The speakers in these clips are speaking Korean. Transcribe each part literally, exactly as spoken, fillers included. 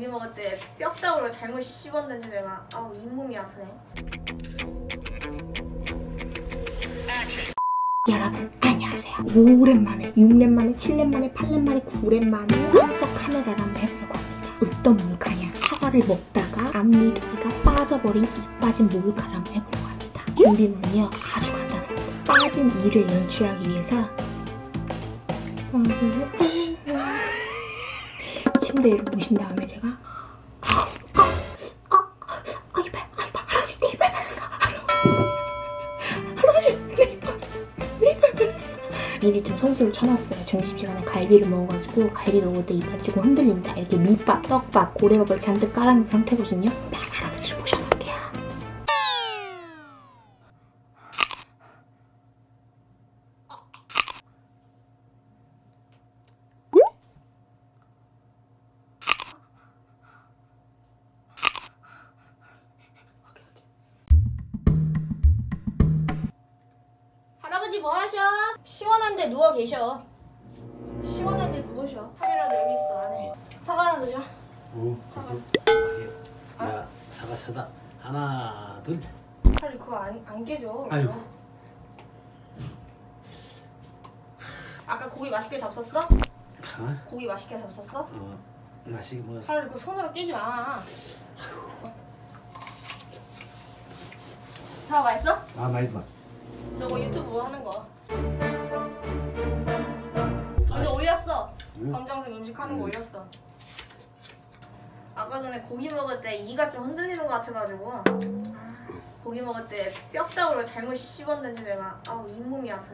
고기 먹을 때 뼈다구를 잘못 씹었는지 내가 아우 잇몸이 아프네. 여러분 안녕하세요. 오랜만에 육 렙 만에 칠 렙 만에 팔 렙 만에 구 렙 만에 깜짝 카메라를 한번 해보려고 합니다. 어떤 몰카냐, 사과를 먹다가 앞니 두 개가 빠져버린 이 빠진 몰카를 한번 해보려고 합니다. 준비는요 아주 간단합니다. 빠진 이를 연출하기 위해서 침대 위로 모신 다음에 제가 아, 아, 아, 아, 이빨, 아, 이빨, 할아버지, 내 이빨 빠졌어. 할아버지, 내 이빨, 내 이빨 빠졌어. 입이 좀 손수를 쳐놨어요. 점심시간에 갈비를 먹어가지고 갈비 먹을 때 이빨이 조금 흔들린다. 이렇게 밑밥, 떡밥, 고래밥을 잔뜩 깔아놓은 상태거든요. 딱 할아버지를 모셔놓을게요. 할아버지 뭐 하셔? 시원한데 누워 계셔. 시원한데 누우셔. 카메라도 여기 있어 안에. 사과 하나 넣으셔. 오, 사과. 야, 사과 사다. 하나, 둘. 빨리 그거 안, 안 깨져. 아이고. 아까 고기 맛있게 잡섰어? 어? 고기 맛있게 잡섰어? 어, 맛있게 먹었어. 빨리 그거 손으로 깨지 마. 사과 맛있어? 아, 맛있다. 저거 유튜브 하는 거. 어제 올렸어. 응? 검정색 음식 하는 거 응. 올렸어. 아까 전에 고기 먹을 때 이가 좀 흔들리는 것 같아가지고 고기 먹을 때 뼈다구를 잘못 씹었는지 내가 아우 잇몸이 아프네.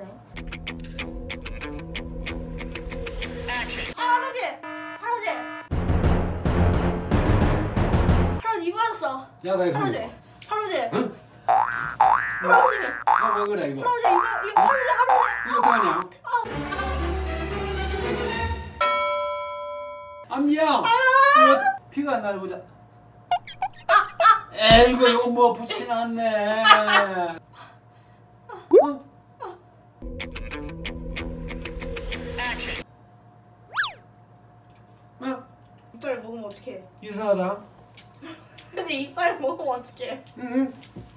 아, 할아버지! 할아버지! 할아버지 입 맞았어. 야, 나 이거. 할아버지! 할아버지! 응? 할아버지! 아, 왜 그래, 이거? 할아버지 이거 이거 할아버지 할아버지! 이거 어떡하냐? 암이야! 이거 피가 안 나를 보자. 에이구, 이거 뭐 붙이놨네. 어? 어? 이빨을 먹으면 어떡해? 이상하다. 그치 이빨을 먹으면 어떡해? 응.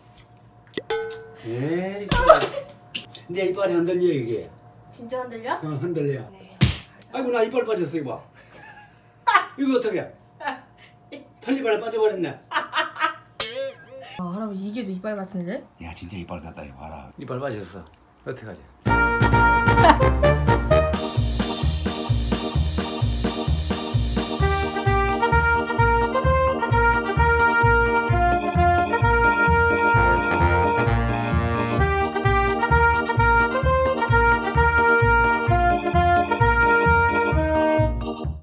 에이, 내 이빨이 흔들려, 이게. 진짜 흔들려? 어, 흔들려. 네. 아이고, 나 이빨 빠졌어, 이거 봐. 이거 어떡해? 털리빨 빠져버렸네. 아 할아버지 이게 너 이빨 같은데? 야, 진짜 이빨 같다, 이거 봐라. 이빨 빠졌어. 어떡하지?